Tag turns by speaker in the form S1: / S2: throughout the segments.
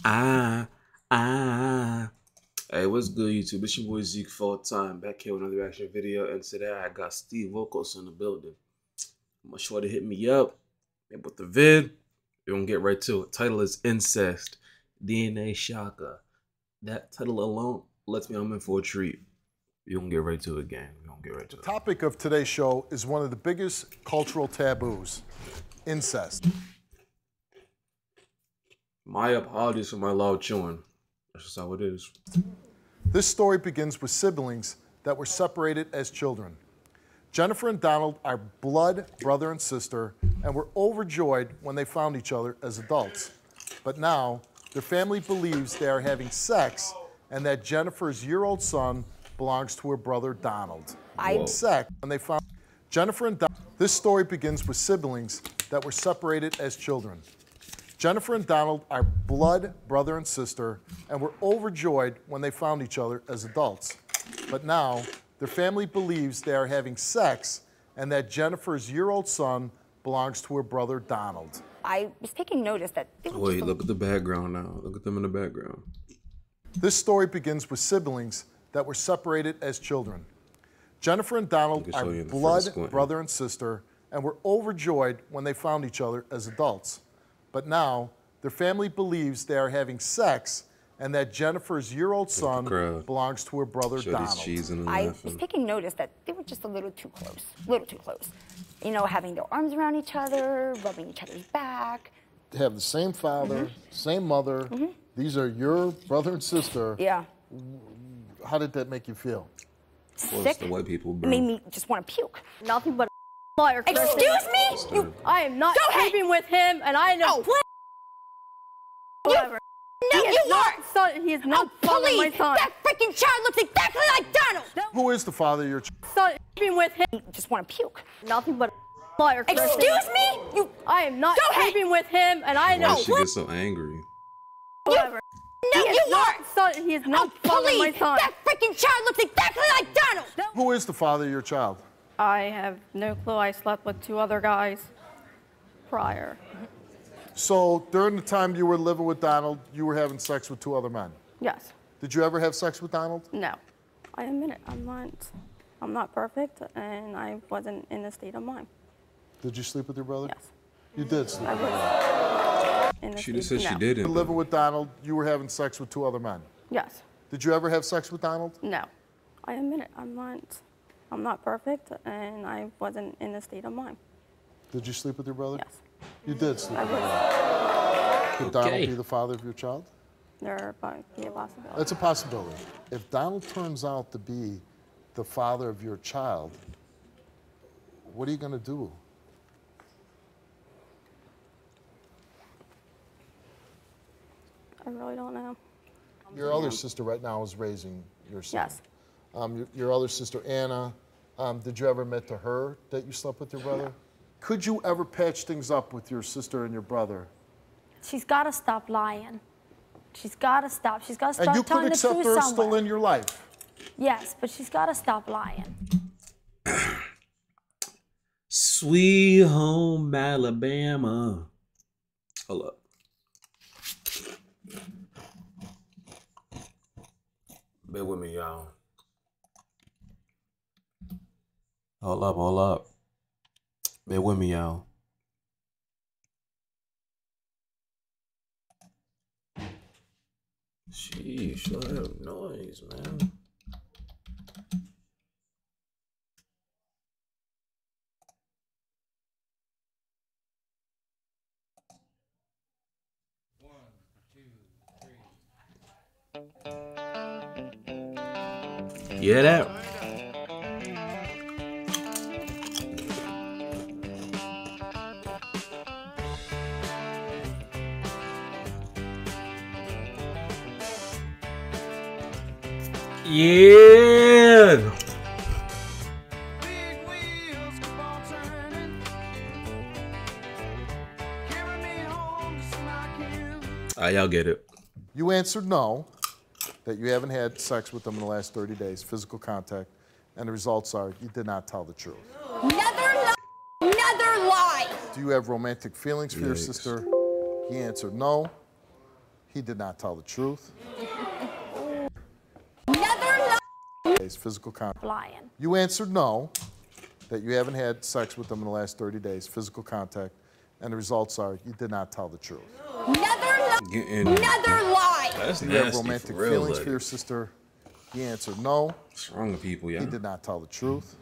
S1: Ah, ah. Hey, what's good, YouTube? It's your boy Zeke Full Time back here with another reaction video, and today I got Steve Wilkos in the building. I'm gonna sure to hit me up with the vid. We're gonna get right to it. Title is Incest, DNA Shocker. That title alone lets me know I'm in for a treat. We're gonna get right to it, gang. We're gonna get right to it.
S2: The topic of today's show is one of the biggest cultural taboos, incest.
S1: My apologies for my loud chewing. That's just how it is.
S2: This story begins with siblings that were separated as children. Jennifer and Donald are blood brother and sister and were overjoyed when they found each other as adults. But now, their family believes they are having sex and that Jennifer's year-old son belongs to her brother Donald. Sex when they found Jennifer and Donald. This story begins with siblings that were separated as children. Jennifer and Donald are blood brother and sister and were overjoyed when they found each other as adults. But now, their family believes they are having sex and that Jennifer's year-old son belongs to her brother Donald.
S3: I was taking notice that...
S1: Wait, look at the background now. Look at them in the background.
S2: This story begins with siblings that were separated as children. Jennifer and Donald are blood brother and sister and were overjoyed when they found each other as adults. But now, their family believes they are having sex and that Jennifer's year-old son belongs to her brother Donald.
S3: I was taking notice that they were just a little too close. You know, having their arms around each other, rubbing each other's back.
S2: They have the same father, same mother. These are your brother and sister.
S3: Yeah.
S2: How did that make you feel?
S3: Sick.
S1: The white people, bro.
S3: It made me just want to puke.
S4: Nothing but a liar.
S3: Excuse me?
S4: I am not sleeping with him, and I know. Whatever.
S3: No, you are.
S4: He is not father of my son.
S3: That freaking child looks exactly like Donald.
S2: Who is the father of your child?
S4: Son, sleeping with him.
S3: Just want to puke.
S4: Nothing but a liar.
S3: Excuse me?
S4: I am not sleeping with him, and I know.
S1: Why she get so angry?
S4: Whatever.
S3: No, you are.
S4: He is not father of my son.
S3: That freaking child looks exactly like Donald.
S2: Who is the father of your child?
S4: I have no clue. I slept with 2 other guys prior.
S2: So during the time you were living with Donald, you were having sex with 2 other men?
S4: Yes.
S2: Did you ever have sex with Donald?
S4: No. I admit it. I'm not perfect, and I wasn't in a state of mind.
S2: Did you sleep with your brother?
S4: Yes.
S2: You did sleep
S4: I
S2: with your brother.
S4: was.
S1: She just said she
S2: You
S1: didn't.
S2: were living with Donald, you were having sex with 2 other men?
S4: Yes.
S2: Did you ever have sex with Donald?
S4: No. I admit it. I'm not perfect, and I wasn't in a state of mind.
S2: Did you sleep with your brother?
S4: Yes.
S2: You did sleep
S4: I
S2: with your
S4: was.
S2: brother. Could Donald be the father of your child?
S4: There might be a possibility.
S2: That's a possibility. If Donald turns out to be the father of your child, what are you going to do?
S4: I really don't know.
S2: Your other sister right now is raising your son.
S4: Yes.
S2: Your other sister, Anna, did you ever admit to her that you slept with your brother? Could you ever patch things up with your sister and your brother?
S5: She's got to stop lying. She's got to stop. She's got to start
S2: And you
S5: telling
S2: could
S5: the
S2: accept
S5: truth
S2: her
S5: somewhere.
S2: still in your life?
S5: Yes, but she's got to stop lying.
S1: Sweet home Alabama. Hold up. Bear with me, y'all. Hold up. Bear with me, y'all. Sheesh, let that noise, man. Yeah, that. Yeah. Y'all get it.
S2: You answered no, that you haven't had sex with them in the last 30 days, physical contact, and the results are you did not tell the truth.
S3: Another lie.
S2: Do you have romantic feelings for your sister? He answered no. He did not tell the truth. Physical contact.
S5: Lying.
S2: You answered no, that you haven't had sex with them in the last 30 days, physical contact, and the results are you did not tell the truth.
S1: Another
S3: lie.
S1: That's
S2: You have
S1: nasty
S2: romantic
S1: for real.
S2: feelings
S1: Like,
S2: for your sister. He answered no.
S1: what's wrong with people, yeah?
S2: He did not tell the truth.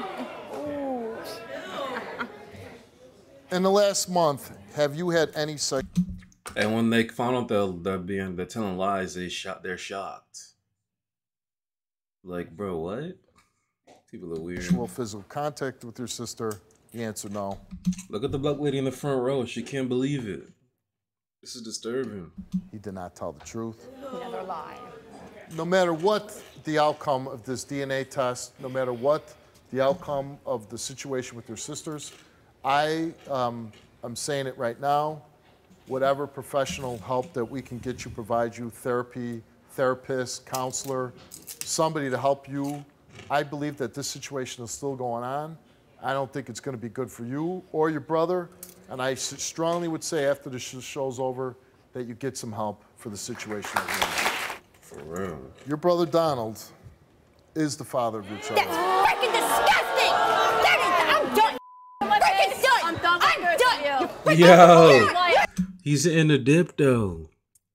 S2: In the last month, have you had any sex?
S1: And when they found out they're telling lies, they're shocked. Like, bro, what? People are weird.
S2: Sexual physical contact with your sister? He answered no.
S1: Look at the black lady in the front row. She can't believe it. This is disturbing.
S2: He did not tell the truth.
S3: Another lie.
S2: No matter what the outcome of this DNA test, no matter what the outcome of the situation with your sisters, I'm saying it right now, whatever professional help that we can get you, provide you, therapy, therapist, counselor, somebody to help you. I believe that this situation is still going on. I don't think it's going to be good for you or your brother. And I strongly would say after the show's over that you get some help for the situation that you're in.
S1: For real.
S2: Your brother Donald is the father of your child.
S3: That's freaking disgusting. I'm done. Freaking done.
S4: I'm done with
S1: Yo, he's in the dip though.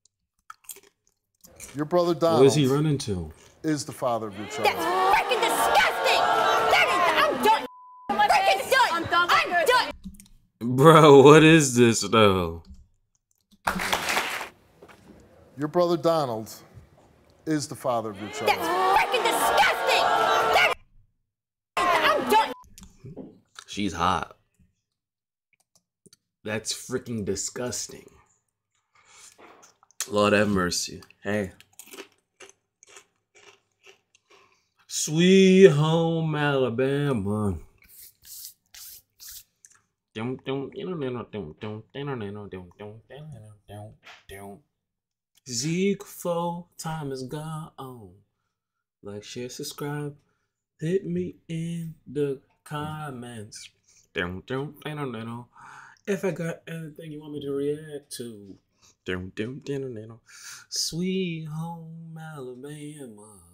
S2: Your brother Donald
S1: What is he running to?
S2: is the father of your child.
S3: That's freaking disgusting. I'm done. Freaking done. I'm done.
S1: Bro, what is this though?
S2: Your brother Donald is the father of your child.
S3: That's freaking disgusting. I'm done.
S1: She's hot. That's freaking disgusting. Lord have mercy. Hey. Sweet home Alabama. Zeke 4 time is gone. Like, share, subscribe. Hit me in the comments. If I got anything you want me to react to. Sweet home Alabama.